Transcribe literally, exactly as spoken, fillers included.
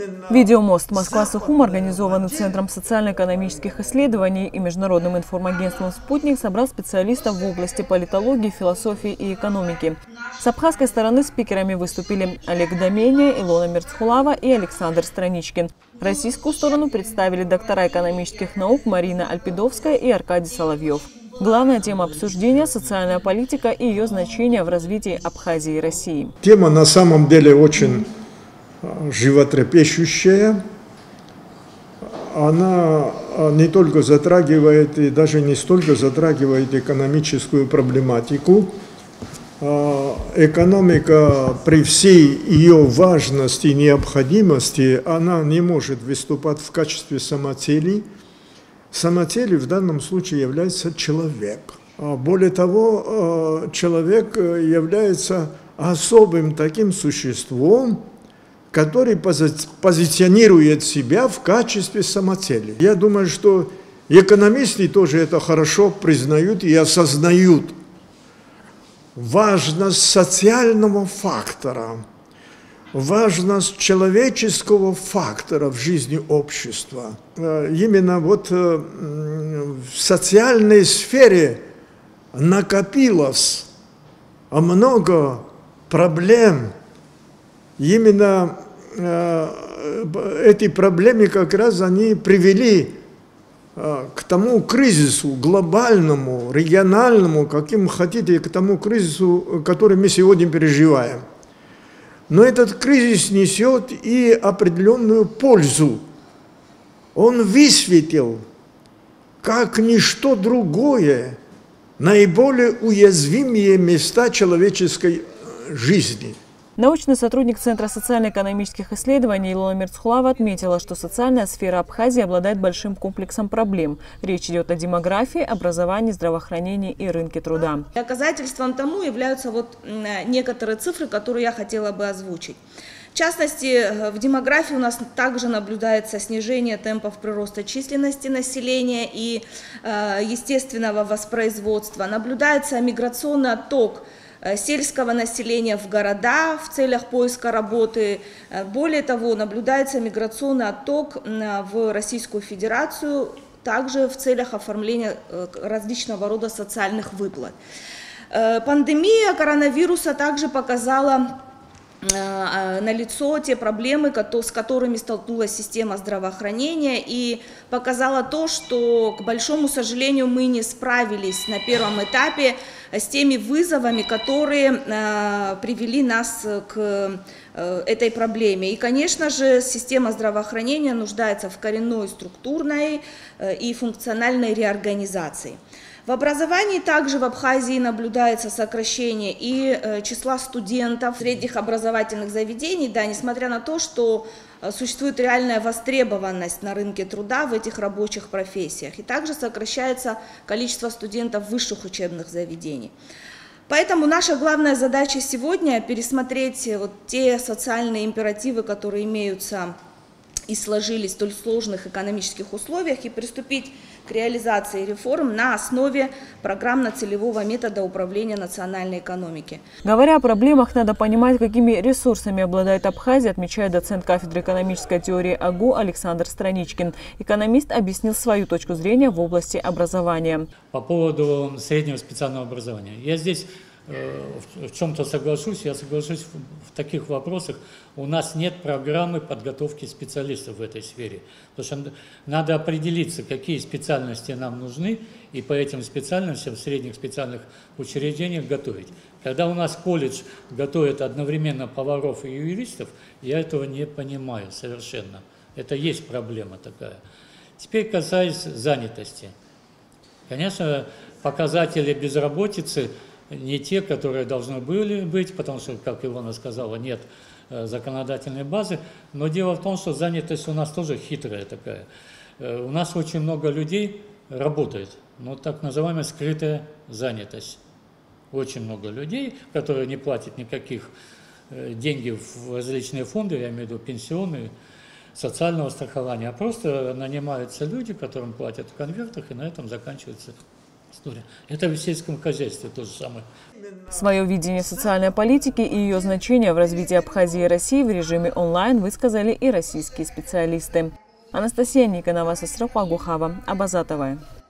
Видеомост «Москва-Сухум», организованный Центром социально-экономических исследований и международным информагентством «Спутник», собрал специалистов в области политологии, философии и экономики. С абхазской стороны спикерами выступили Олег Домения, Илона Мерцхулава и Александр Страничкин. Российскую сторону представили доктора экономических наук Марина Альпидовская и Аркадий Соловьев. Главная тема обсуждения – социальная политика и ее значение в развитии Абхазии и России. Тема на самом деле очень животрепещущая. Она не только затрагивает и даже не столько затрагивает экономическую проблематику. Экономика при всей ее важности и необходимости, она не может выступать в качестве самоцели. Самоцелью в данном случае является человек. Более того, человек является особым таким существом, который позиционирует себя в качестве самоцели. Я думаю, что экономисты тоже это хорошо признают и осознают. Важность социального фактора, важность человеческого фактора в жизни общества. Именно вот в социальной сфере накопилось много проблем. Именно эти проблемы как раз они привели к тому кризису глобальному, региональному, каким хотите, к тому кризису, который мы сегодня переживаем. Но этот кризис несет и определенную пользу. Он высветил, как ничто другое, наиболее уязвимые места человеческой жизни. Научный сотрудник Центра социально-экономических исследований Илона Мерцхулава отметила, что социальная сфера Абхазии обладает большим комплексом проблем. Речь идет о демографии, образовании, здравоохранении и рынке труда. Доказательством тому являются вот некоторые цифры, которые я хотела бы озвучить. В частности, в демографии у нас также наблюдается снижение темпов прироста численности населения и естественного воспроизводства. Наблюдается миграционный отток сельского населения в города в целях поиска работы. Более того, наблюдается миграционный отток в Российскую Федерацию, также в целях оформления различного рода социальных выплат. Пандемия коронавируса также показала налицо те проблемы, с которыми столкнулась система здравоохранения, и показала то, что, к большому сожалению, мы не справились на первом этапе с теми вызовами, которые привели нас к этой проблеме. И, конечно же, система здравоохранения нуждается в коренной, структурной и функциональной реорганизации. В образовании также в Абхазии наблюдается сокращение и э, числа студентов средних образовательных заведений, да, несмотря на то, что э, существует реальная востребованность на рынке труда в этих рабочих профессиях. И также сокращается количество студентов высших учебных заведений. Поэтому наша главная задача сегодня – пересмотреть вот те социальные императивы, которые имеются и сложились в столь сложных экономических условиях, и приступить к реализации реформ на основе программно-целевого метода управления национальной экономики. Говоря о проблемах, надо понимать, какими ресурсами обладает Абхазия, отмечает доцент кафедры экономической теории АГУ Александр Страничкин. Экономист объяснил свою точку зрения в области образования. По поводу среднего специального образования. Я здесь в чем-то соглашусь, я соглашусь в таких вопросах. У нас нет программы подготовки специалистов в этой сфере. Потому что надо определиться, какие специальности нам нужны, и по этим специальностям в средних специальных учреждениях готовить. Когда у нас колледж готовит одновременно поваров и юристов, я этого не понимаю совершенно. Это есть проблема такая. Теперь касаясь занятости. Конечно, показатели безработицы не те, которые должны были быть, потому что, как Илона сказала, нет э, законодательной базы. Но дело в том, что занятость у нас тоже хитрая такая. Э, у нас очень много людей работает, но так называемая скрытая занятость. Очень много людей, которые не платят никаких э, денег в различные фонды, я имею в виду пенсионные, социального страхования, а просто нанимаются люди, которым платят в конвертах, и на этом заканчивается история. Это в сельском хозяйстве то же самое. Свое видение социальной политики и ее значение в развитии Абхазии и России в режиме онлайн высказали и российские специалисты. Анастасия Никонова, Сестрахуа Гухава, Абазатова.